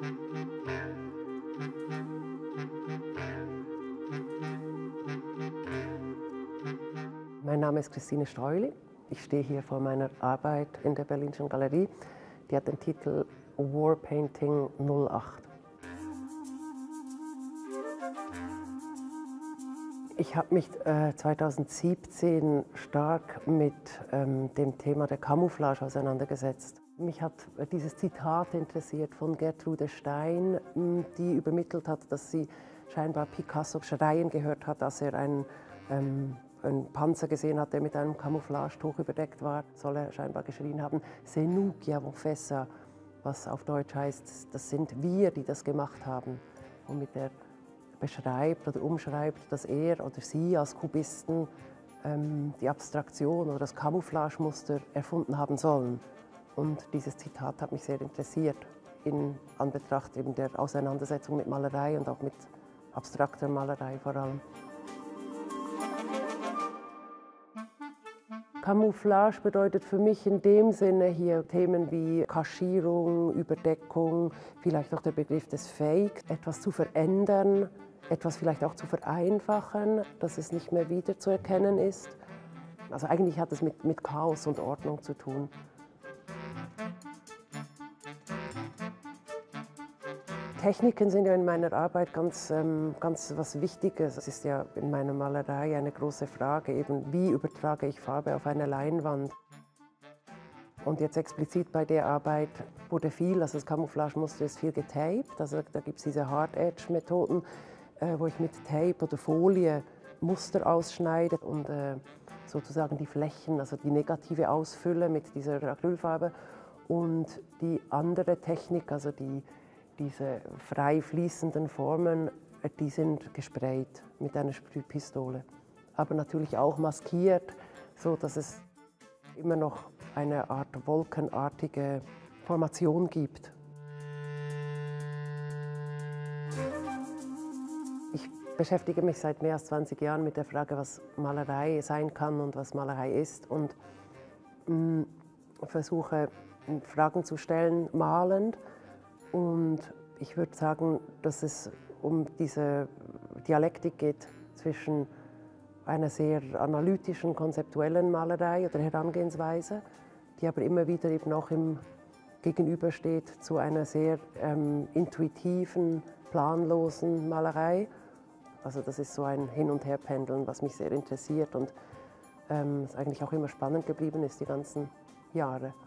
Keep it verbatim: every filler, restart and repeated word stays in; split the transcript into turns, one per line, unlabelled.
Mein Name ist Christine Streuli. Ich stehe hier vor meiner Arbeit in der Berlinischen Galerie. Die hat den Titel War Painting null acht. Ich habe mich äh, zweitausendsiebzehn stark mit ähm, dem Thema der Camouflage auseinandergesetzt. Mich hat äh, dieses Zitat interessiert von Gertrude Stein, mh, die übermittelt hat, dass sie scheinbar Picasso schreien gehört hat, als er einen, ähm, einen Panzer gesehen hat, der mit einem Camouflagetuch überdeckt war. Soll er scheinbar geschrien haben, «C'est nous qui avons fait ça», was auf Deutsch heißt, das sind wir, die das gemacht haben. Und mit der beschreibt oder umschreibt, dass er oder sie als Kubisten ähm, die Abstraktion oder das Camouflagemuster erfunden haben sollen. Und dieses Zitat hat mich sehr interessiert in Anbetracht eben der Auseinandersetzung mit Malerei und auch mit abstrakter Malerei vor allem. Camouflage bedeutet für mich in dem Sinne hier Themen wie Kaschierung, Überdeckung, vielleicht auch der Begriff des Fake, etwas zu verändern, etwas vielleicht auch zu vereinfachen, dass es nicht mehr wiederzuerkennen ist. Also eigentlich hat es mit, mit Chaos und Ordnung zu tun. Techniken sind ja in meiner Arbeit ganz, ähm, ganz was Wichtiges. Es ist ja in meiner Malerei eine große Frage, eben wie übertrage ich Farbe auf eine Leinwand. Und jetzt explizit bei der Arbeit wurde viel, also das Camouflagemuster ist viel getaped, also da gibt es diese Hard-Edge-Methoden, äh, wo ich mit Tape oder Folie Muster ausschneide und äh, sozusagen die Flächen, also die negative ausfülle mit dieser Acrylfarbe. Und die andere Technik, also die Diese frei fließenden Formen, die sind gesprayt mit einer Sprühpistole. Aber natürlich auch maskiert, so dass es immer noch eine Art wolkenartige Formation gibt. Ich beschäftige mich seit mehr als zwanzig Jahren mit der Frage, was Malerei sein kann und was Malerei ist. Und mh, versuche, Fragen zu stellen, malend. Und ich würde sagen, dass es um diese Dialektik geht zwischen einer sehr analytischen, konzeptuellen Malerei oder Herangehensweise, die aber immer wieder eben auch im Gegenüber steht zu einer sehr ähm, intuitiven, planlosen Malerei. Also das ist so ein Hin- und Herpendeln, was mich sehr interessiert und ähm, es eigentlich auch immer spannend geblieben ist die ganzen Jahre.